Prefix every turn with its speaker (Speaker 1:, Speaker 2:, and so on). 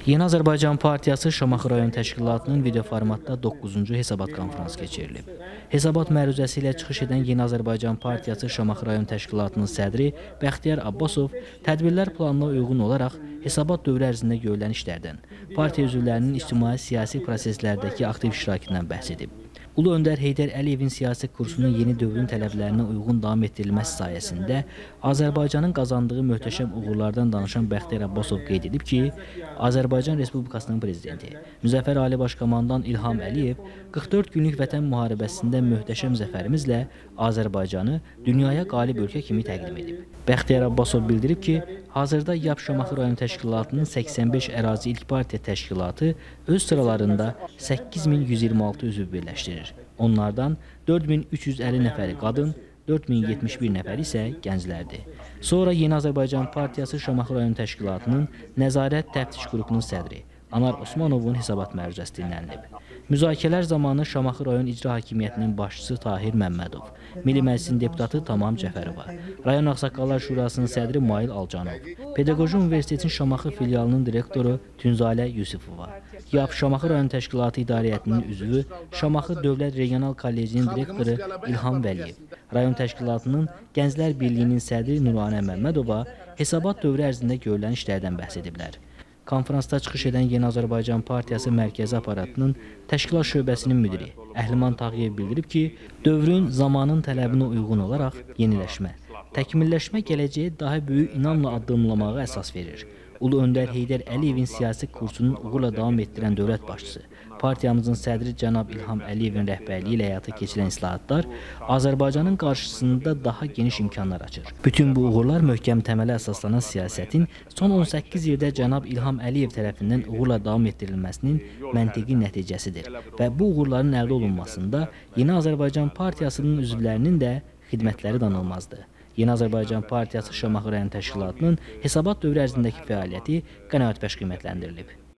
Speaker 1: Yeni Azərbaycan Partiyası Şamaxı rayon təşkilatının video formatda 9-cu hesabat konfransı keçirilib. Hesabat məruzəsi ilə çıxış edən Yeni Azərbaycan Partiyası Şamaxı rayon təşkilatının sədri Bəxtiyar Abbasov tədbirlər planına uyğun olaraq hesabat dövrü ərzində görülən işlərdən, partiya üzvlərinin ictimai-siyasi proseslərdəki aktiv iştirakından bəhs edib. Ulu Öndər Heydər Əliyevin siyasi kursunun yeni dövrün tələblərinə uyğun davam etdirilməsi sayəsində Azərbaycanın qazandığı möhtəşəm uğurlardan danışan Bəxtiyar Abbasov qeyd edib ki, Azərbaycan Respublikasının prezidenti Müzəffər Ali Başkomandan İlham Əliyev 44 günlük vətən müharibəsində möhtəşəm zəfərimizlə Azərbaycanı dünyaya qalib ölkə kimi təqdim edib. Bəxtiyar Abbasov bildirib ki, hazırda YAP Şamaxı rayon təşkilatının 85 ərazi ilk partiya təşkilatı öz sıralarında 8126 üzv birləşdirir. Onlardan 4350 nəfəri qadın, 4071 nəfəri isə gənclərdir. Sonra Yeni Azərbaycan Partiyası Şamaxı rayon təşkilatının Nəzarət Təftiş qrupunun sədri Anar Osmanovun hesabat məruzəsi dinlənilib. Müzakirələr zamanı Şamaxı rayon İcra Hakimiyyətinin başçısı Tahir Məmmədov, Milli Məclisin deputatı Tamam Cəfərova, rayon Ağsaqqallar Şurasının sədri Mail Alcanov, Pedaqoji Universitetin Şamaxı filialının direktoru Tünzalə Yusifova, YAP Şamaxı rayon təşkilatı idarəyyətinin üzvü, Şamaxı Dövlət Regional Kollecinin direktoru İlham Vəliyev, rayon təşkilatının Gənclər Birliyinin sədri Nuranə Məmmədova hesabat dövrü ərzində görülən işlərdən bəhs ediblər. Konferansda çıxış edən Yeni Azərbaycan Partiyası Mərkəzi Aparatının Təşkilat Şöbəsinin müdiri Əhliman Tağıyev bildirib ki, dövrün zamanın tələbinə uyğun olaraq yeniləşmə, təkmilləşmə gələcəyə daha böyük inamla addımlamağa əsas verir. Ulu Öndər Heydər Əliyevin siyasi kursunun uğurla davam etdirən dövlət başçısı, partiyamızın sədri cənab İlham Əliyevin rəhbərliyi ilə həyata keçirilən islahatlar Azərbaycanın qarşısında daha geniş imkanlar açır. Bütün bu uğurlar möhkəm təmələ əsaslanan siyasətin son 18 ildə cənab İlham Əliyev tərəfindən uğurla davam etdirilməsinin məntiqi nəticəsidir və bu uğurların əldə olunmasında Yeni Azərbaycan Partiyasının üzvlərinin də xidmətləri danılmazdır. Yeni Azərbaycan Partiyası Şamaxı rayon təşkilatının hesabat dövrü ərzindəki fəaliyyəti qənaətbəxş qiymətləndirilib.